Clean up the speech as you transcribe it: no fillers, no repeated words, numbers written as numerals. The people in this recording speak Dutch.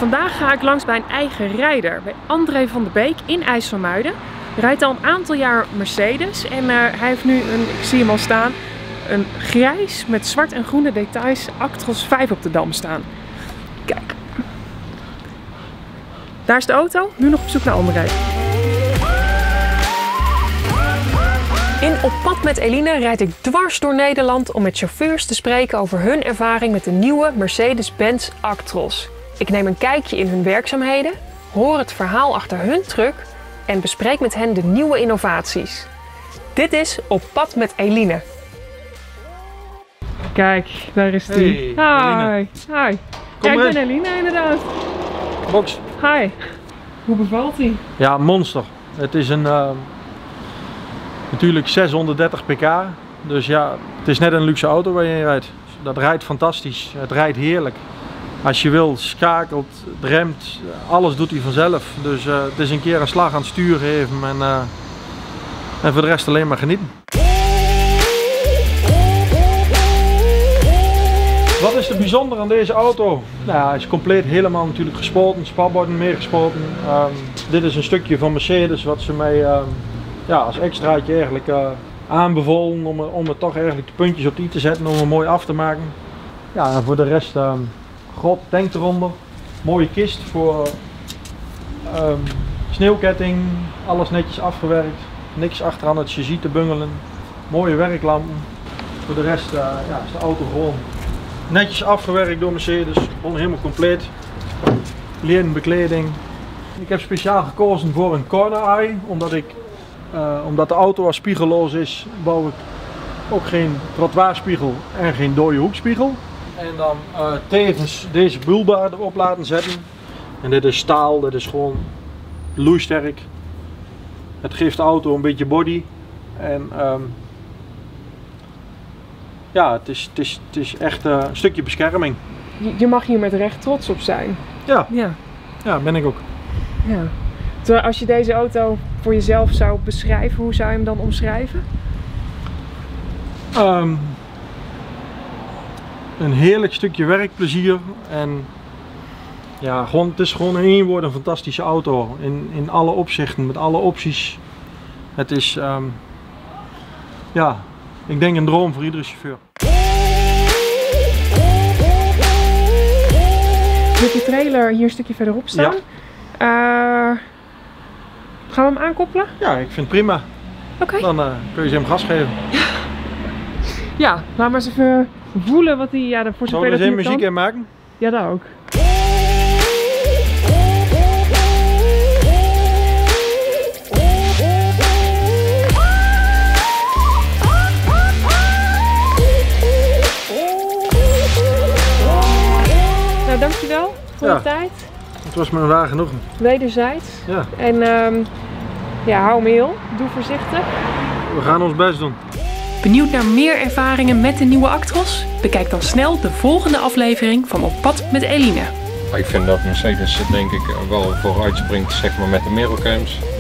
Vandaag ga ik langs bij een eigen rijder, bij André van der Beek in IJsselmuiden. Hij rijdt al een aantal jaar Mercedes en hij heeft nu een, ik zie hem al staan, een grijs met zwart en groene details Actros 5 op de dam staan. Kijk. Daar is de auto, nu nog op zoek naar André. In Op Pad met Eline rijd ik dwars door Nederland om met chauffeurs te spreken over hun ervaring met de nieuwe Mercedes-Benz Actros. Ik neem een kijkje in hun werkzaamheden, hoor het verhaal achter hun truck en bespreek met hen de nieuwe innovaties. Dit is Op Pad met Eline. Kijk, daar is die. Hey, hi. Hi. Ja, ik ben Eline inderdaad. Box. Hi. Hoe bevalt hij? Ja, monster. Het is een natuurlijk 630 pk. Dus ja, het is net een luxe auto waar je in rijdt. Dat rijdt fantastisch. Het rijdt heerlijk. Als je wil, schakelt, remt, alles doet hij vanzelf. Dus het is een keer een slag aan het stuur geven en voor de rest alleen maar genieten. Wat is er bijzonder aan deze auto? Nou ja, hij is compleet helemaal natuurlijk gespoten, sparborden meegespoten. Dit is een stukje van Mercedes wat ze mij ja, als extraatje eigenlijk aanbevolen om er toch eigenlijk de puntjes op die te zetten om hem mooi af te maken. Ja, en voor de rest groot tank eronder, mooie kist voor sneeuwketting, alles netjes afgewerkt, niks achteraan het chassis te bungelen, mooie werklampen. Voor de rest ja, is de auto gewoon netjes afgewerkt door Mercedes, gewoon helemaal compleet, leren bekleding. Ik heb speciaal gekozen voor een corner eye, omdat de auto als spiegelloos is, bouw ik ook geen trottoirspiegel en geen dode hoekspiegel. En dan tevens deze bulba erop laten zetten. En dit is staal, dit is gewoon loeisterk. Het geeft de auto een beetje body. En ja, het is echt een stukje bescherming. Je mag hier met recht trots op zijn. Ja, ja. Ja, ben ik ook. Ja. Terwijl als je deze auto voor jezelf zou beschrijven, hoe zou je hem dan omschrijven? Een heerlijk stukje werkplezier en ja, gewoon, het is gewoon in één woord een fantastische auto in alle opzichten, met alle opties. Het is ja, ik denk een droom voor iedere chauffeur. Je hebt je trailer hier een stukje verderop staan. Ja. Gaan we hem aankoppelen? Ja, ik vind het prima. Oké. Dan kun je ze hem gas geven. Ja, laat maar eens even voelen wat hij, ja, voor zover dat hij muziek kan. in maken? Ja, dat ook. Nou, dankjewel voor de tijd. Het was me een waar genoegen. Wederzijds. Ja. En ja, hou hem heel. Doe voorzichtig. We gaan ons best doen. Benieuwd naar meer ervaringen met de nieuwe Actros? Bekijk dan snel de volgende aflevering van Op Pad met Eline. Ik vind dat Mercedes denk ik wel vooruit springt, zeg maar, met de mirrorcams.